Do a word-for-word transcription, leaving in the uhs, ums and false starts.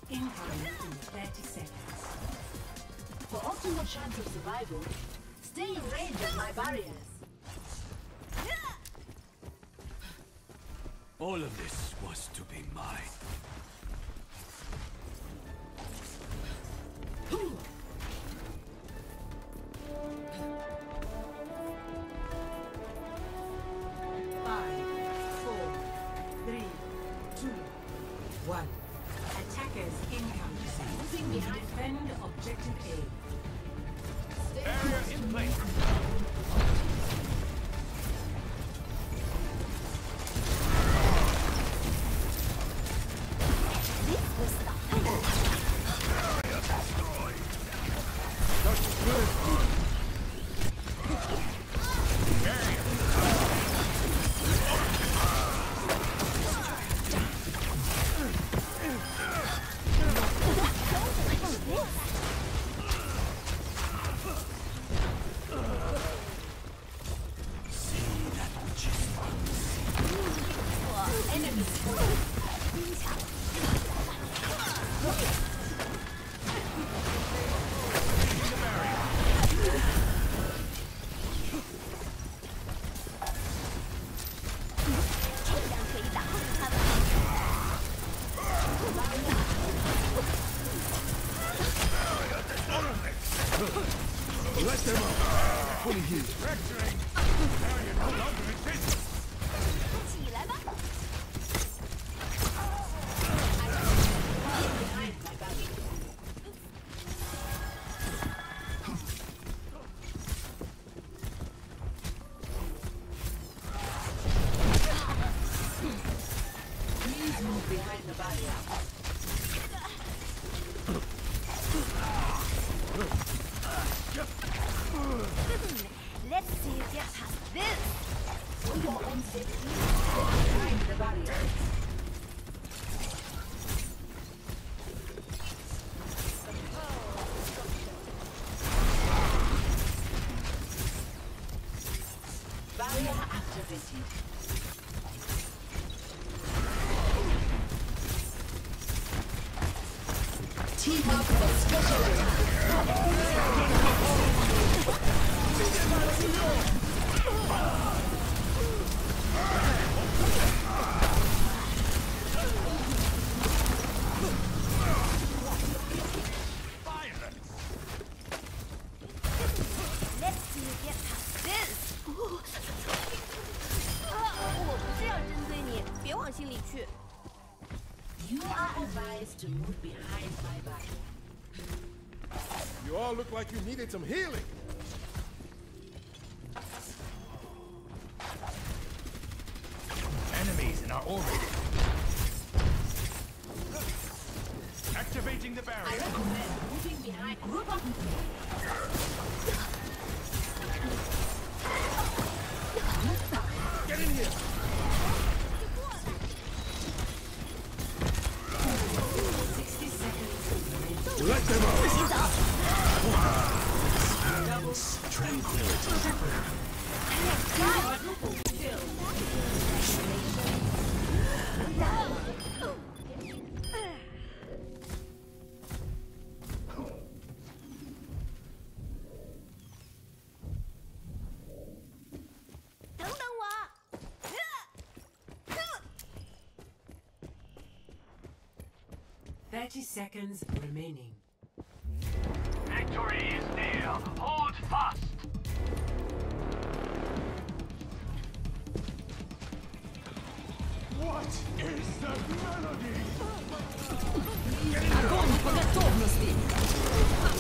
incoming in thirty seconds. For optimal chance of survival, stay in range of my barriers. All of this was to be mine. Five, four, three, two, one. Attackers incoming. Moving behind. Defend objective A. Barrier in place. Let them up. Fully healed. Fracturing. Barrier no longer exists. 起来吧！ Please move behind the barrier. Let's see you get past this. For your own safety, stay behind the barrier. Barrier activated. Team up for special Let's see you get past this. 我不是要针对你，别往心里去。 You are advised to move behind my barrier. You all look like you needed some healing. Enemies in our orbit. Activating the I barrier. recommend moving behind group up. Get in here. sixty seconds. Let them up. thirty seconds remaining. Victory is near. Hold fast. What is the melody? Огонь по готовности!